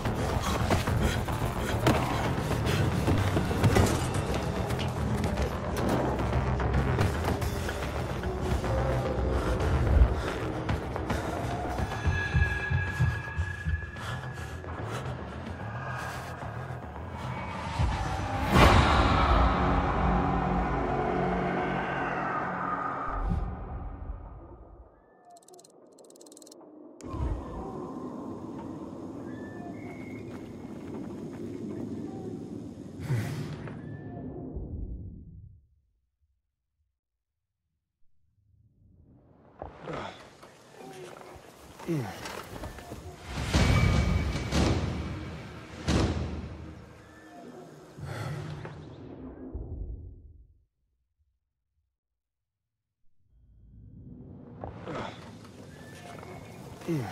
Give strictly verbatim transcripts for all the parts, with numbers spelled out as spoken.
Mm. Mm.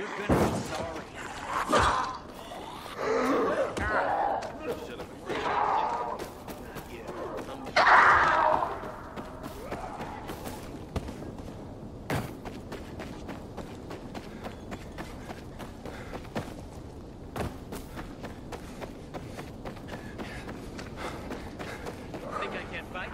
You're gonna be sorry. Shut up. Think I can't fight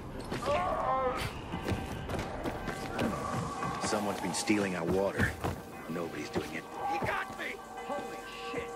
you? Someone's been stealing our water. Nobody's doing it. He got me! Holy shit!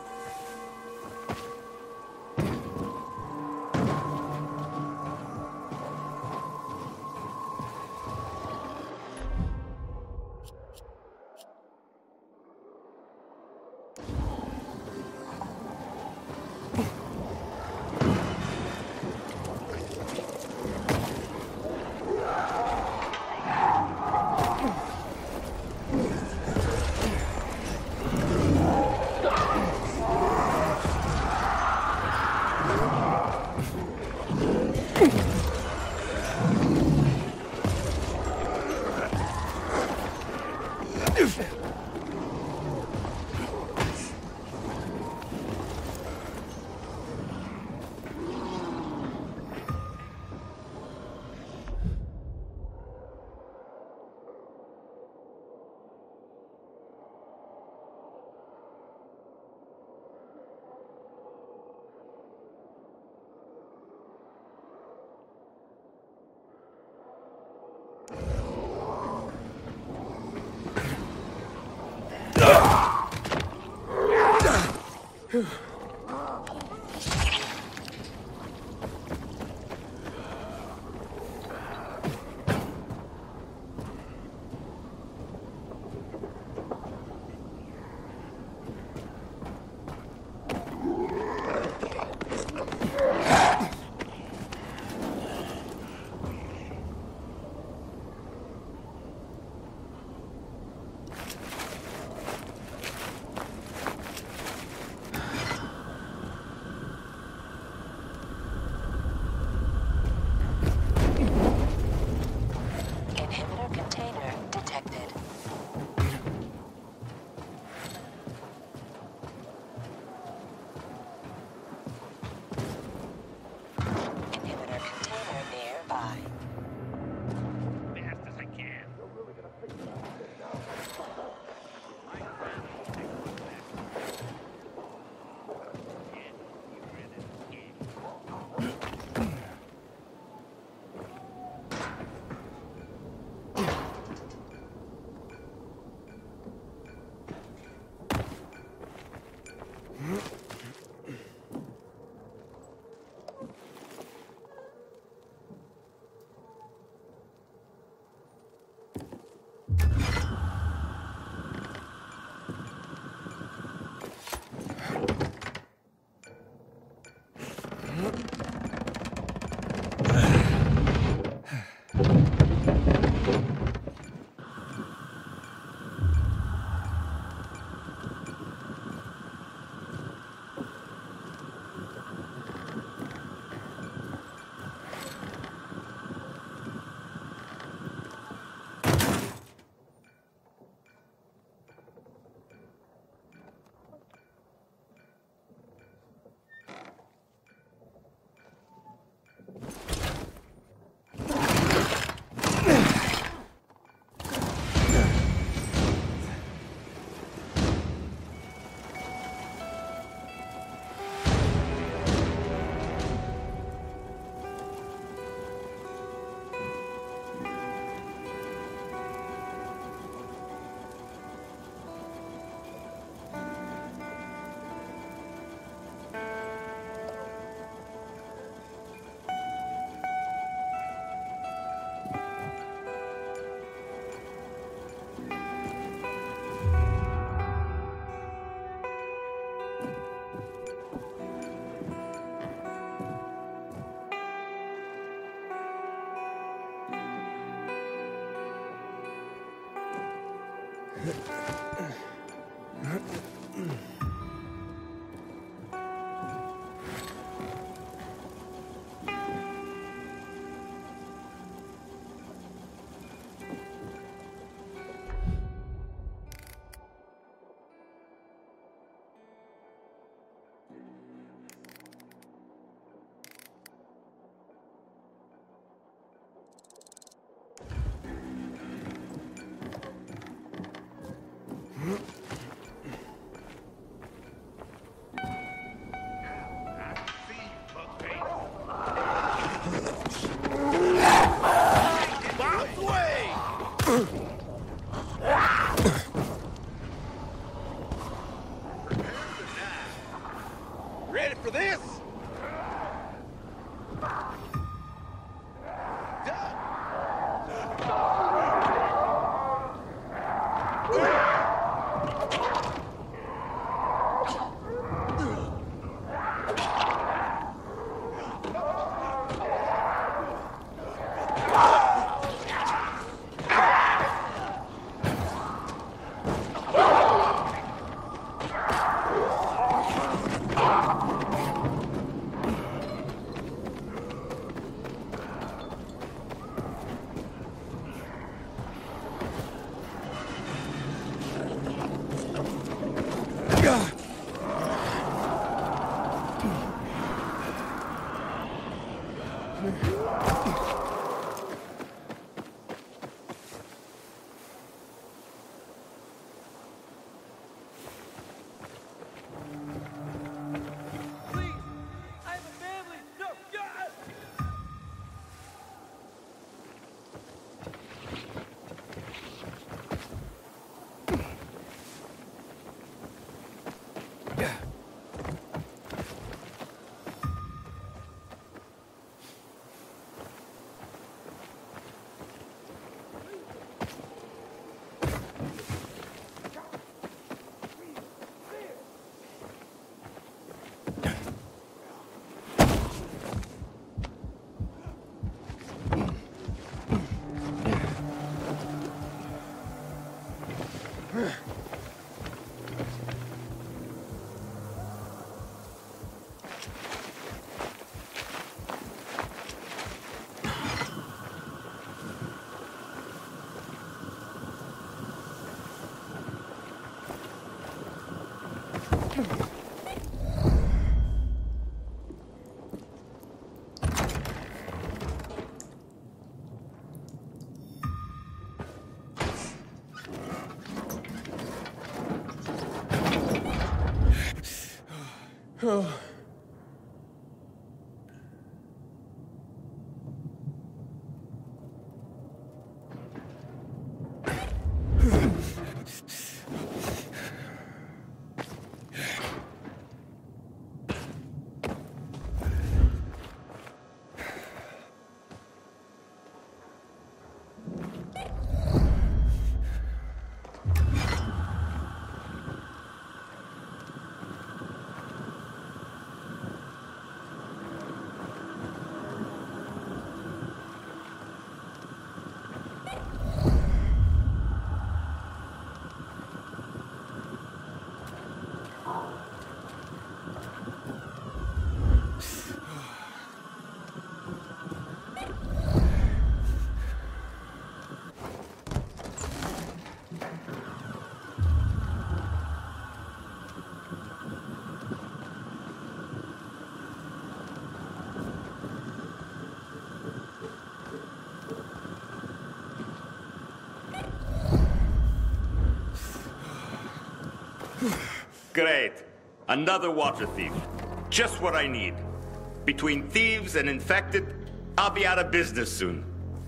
for this! Oh. Great. Another water thief. Just what I need. Between thieves and infected, I'll be out of business soon.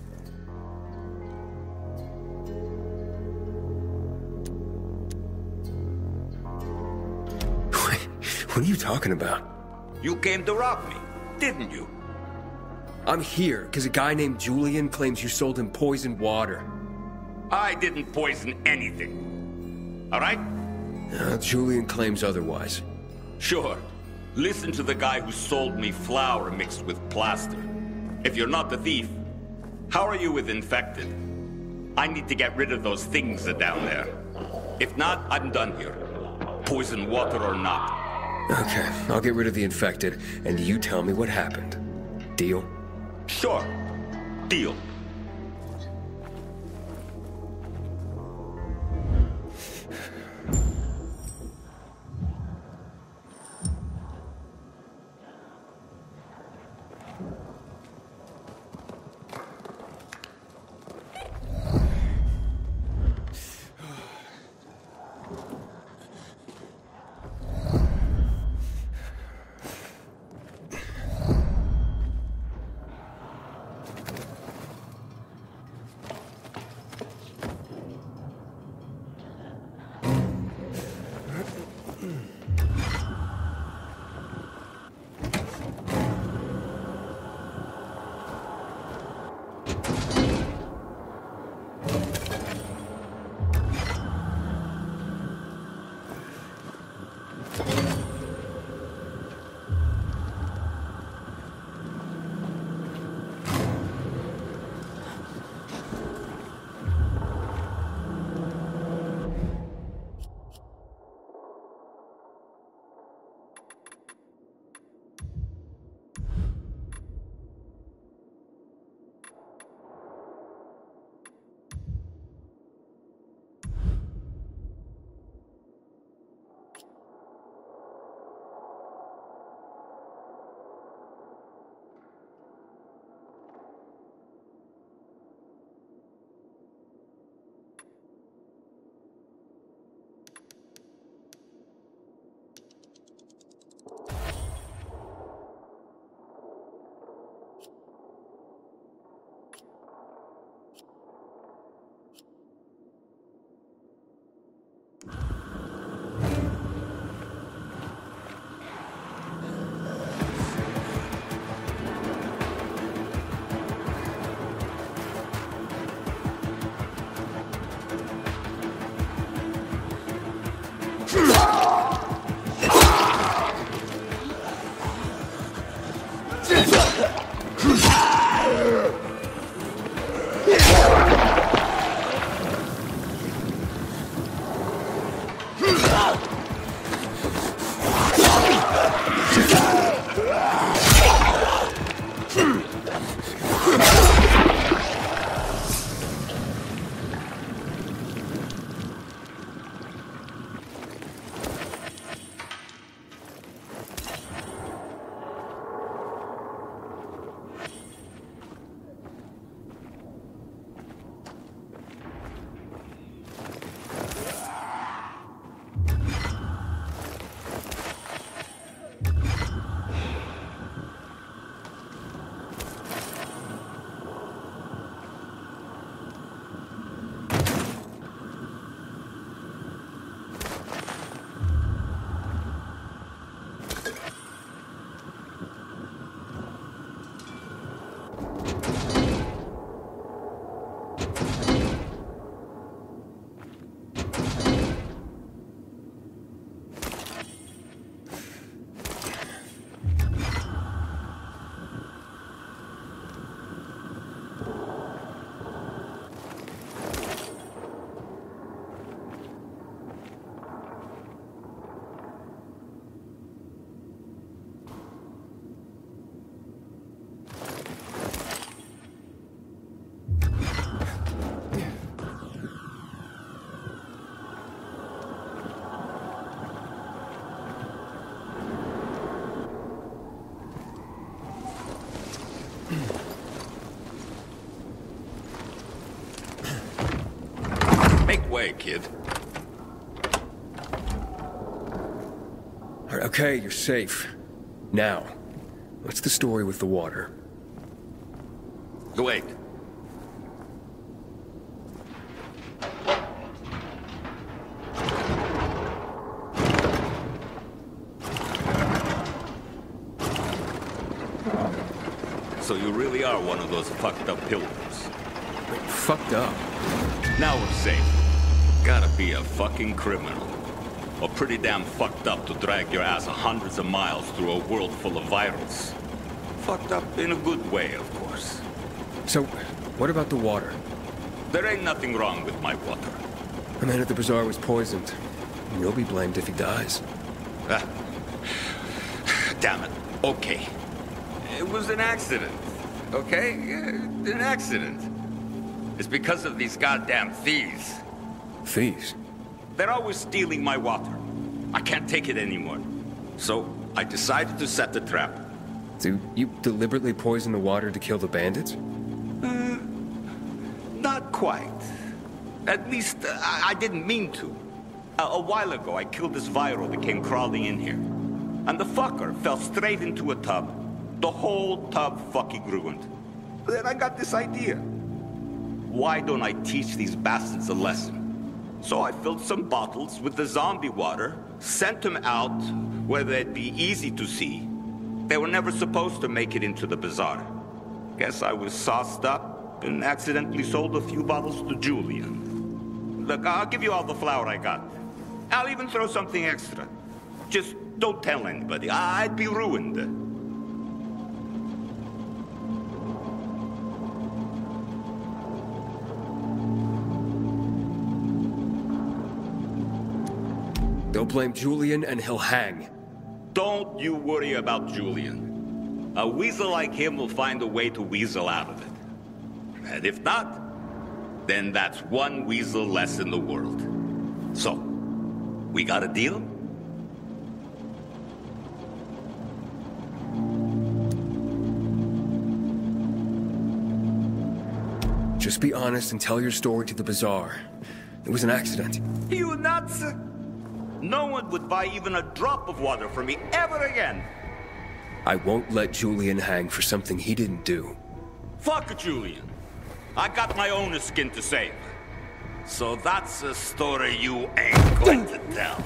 What are you talking about? You came to rob me, didn't you? I'm here because a guy named Julian claims you sold him poisoned water. I didn't poison anything. All right? Uh, Julian claims otherwise. Sure. Listen to the guy who sold me flour mixed with plaster. If you're not the thief, how are you with infected? I need to get rid of those things that are down there. If not, I'm done here. Poison water or not. Okay, I'll get rid of the infected, and you tell me what happened. Deal? Sure. Deal. Make way, kid. All right, okay, you're safe. Now, what's the story with the water? Wait. So you really are one of those fucked up pilgrims. Wait, fucked up? Now we're safe. Gotta be a fucking criminal. Or pretty damn fucked up to drag your ass hundreds of miles through a world full of virals. Fucked up in a good way, of course. So, what about the water? There ain't nothing wrong with my water. The man at the bazaar was poisoned. You'll be blamed if he dies. Ah. Damn it. Okay. It was an accident. Okay? An accident. It's because of these goddamn thieves. Thieves? They're always stealing my water. I can't take it anymore. So, I decided to set the trap. So, you deliberately poisoned the water to kill the bandits? Uh, not quite. At least, uh, I, I didn't mean to. A, a while ago, I killed this viral that came crawling in here. And the fucker fell straight into a tub. The whole tub fucking ruined. Then I got this idea. Why don't I teach these bastards a lesson? So I filled some bottles with the zombie water, sent them out where they'd be easy to see. They were never supposed to make it into the bazaar. Guess I was sauced up and accidentally sold a few bottles to Julian. Look, I'll give you all the flour I got. I'll even throw something extra. Just don't tell anybody. I'd be ruined. They'll blame Julian and he'll hang. Don't you worry about Julian. A weasel like him will find a way to weasel out of it. And if not, then that's one weasel less in the world. So, we got a deal? Just be honest and tell your story to the Bazaar. It was an accident. You nuts? No one would buy even a drop of water from me ever again. I won't let Julian hang for something he didn't do. Fuck Julian. I got my own skin to save. So that's a story you ain't going to tell.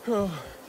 Oh.